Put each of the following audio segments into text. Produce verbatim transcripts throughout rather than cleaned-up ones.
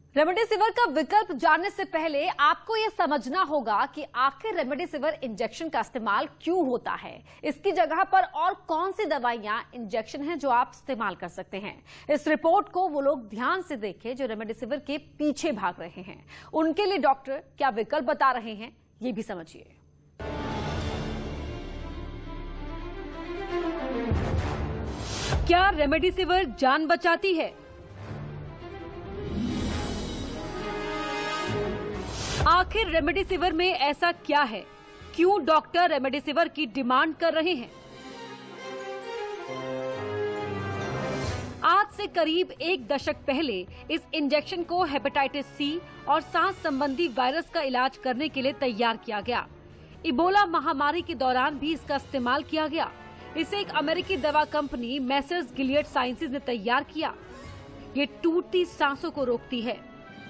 Remdesivir का विकल्प जानने से पहले आपको यह समझना होगा कि आखिर रेमडेसिविर इंजेक्शन का इस्तेमाल क्यों होता है। इसकी जगह पर और कौन सी दवाइयां इंजेक्शन हैं जो आप इस्तेमाल कर सकते हैं। इस रिपोर्ट को वो लोग ध्यान से देखें जो रेमडेसिविर के पीछे भाग रहे हैं। उनके लिए डॉक्टर क्या विकल्प बता रहे हैं, ये भी समझिए। क्या रेमडेसिविर जान बचाती है? आखिर रेमडेसिविर में ऐसा क्या है, क्यों डॉक्टर रेमडेसिविर की डिमांड कर रहे हैं? आज से करीब एक दशक पहले इस इंजेक्शन को हेपेटाइटिस सी और सांस संबंधी वायरस का इलाज करने के लिए तैयार किया गया। इबोला महामारी के दौरान भी इसका इस्तेमाल किया गया। इसे एक अमेरिकी दवा कंपनी मेसर्स गिलियड साइंसेज ने तैयार किया। ये टूटती सांसों को रोकती है,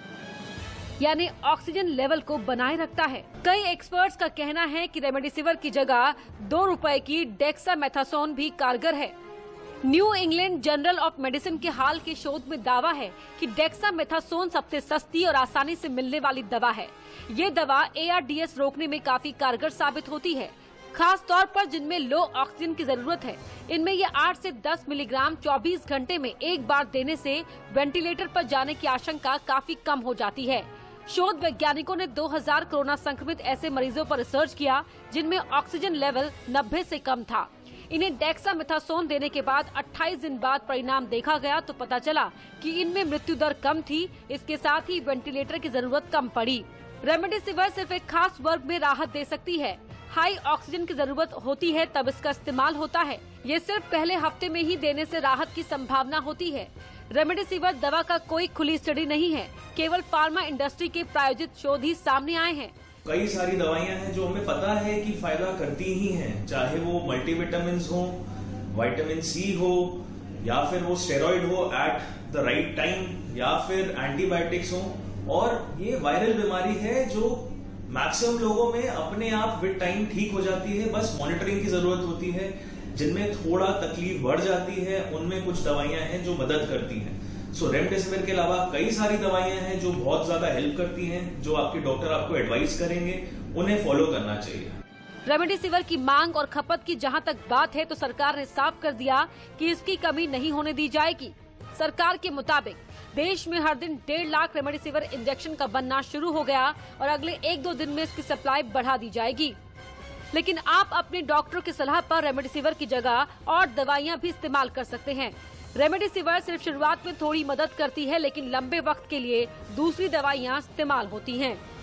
यानी ऑक्सीजन लेवल को बनाए रखता है। कई एक्सपर्ट्स का कहना है कि रेमडेसिविर की जगह दो रुपए की डेक्सामेथासोन भी कारगर है। New England Journal of Medicine के हाल के शोध में दावा है कि डेक्सामेथासोन सबसे सस्ती और आसानी से मिलने वाली दवा है। ये दवा ए आर डी एस रोकने में काफी कारगर साबित होती है, खास तौर पर जिनमें लो ऑक्सीजन की जरूरत है। इनमें ये आठ से दस मिलीग्राम चौबीस घंटे में एक बार देने से वेंटिलेटर पर जाने की आशंका काफी कम हो जाती है। शोध वैज्ञानिकों ने दो हज़ार कोरोना संक्रमित ऐसे मरीजों पर रिसर्च किया जिनमें ऑक्सीजन लेवल नब्बे से कम था। इन्हें डेक्सामेथासोन देने के बाद अट्ठाईस दिन बाद परिणाम देखा गया तो पता चला कि इनमें मृत्यु दर कम थी। इसके साथ ही वेंटिलेटर की जरूरत कम पड़ी। रेमडेसिविर सिर्फ एक खास वर्ग में राहत दे सकती है। हाई ऑक्सीजन की जरूरत होती है तब इसका इस्तेमाल होता है। ये सिर्फ पहले हफ्ते में ही देने से राहत की संभावना होती है। रेमडेसिविर दवा का कोई खुली स्टडी नहीं है, केवल फार्मा इंडस्ट्री के प्रायोजित शोध ही सामने आए हैं। कई सारी दवाइयां हैं जो हमें पता है कि फायदा करती ही हैं, चाहे वो मल्टीविटामिन हो, विटामिन सी हो, या फिर वो स्टेरॉइड हो एट द राइट टाइम, या फिर एंटीबायोटिक्स हो। और ये वायरल बीमारी है जो मैक्सिमम लोगों में अपने आप विद टाइम ठीक हो जाती है, बस मॉनिटरिंग की जरूरत होती है। जिनमें थोड़ा तकलीफ बढ़ जाती है उनमें कुछ दवाइयां हैं जो मदद करती हैं। सो रेमडेसिविर के अलावा कई सारी दवाइयां हैं जो बहुत ज्यादा हेल्प करती हैं, जो आपके डॉक्टर आपको एडवाइस करेंगे, उन्हें फॉलो करना चाहिए। रेमडेसिविर की मांग और खपत की जहां तक बात है तो सरकार ने साफ कर दिया कि इसकी कमी नहीं होने दी जाएगी। सरकार के मुताबिक देश में हर दिन डेढ़ लाख रेमडेसिविर इंजेक्शन का बनना शुरू हो गया और अगले एक दो दिन में इसकी सप्लाई बढ़ा दी जाएगी। लेकिन आप अपने डॉक्टर की सलाह पर रेमडेसिविर की जगह और दवाइयां भी इस्तेमाल कर सकते हैं। रेमडेसिविर सिर्फ शुरुआत में थोड़ी मदद करती है, लेकिन लंबे वक्त के लिए दूसरी दवाइयां इस्तेमाल होती हैं।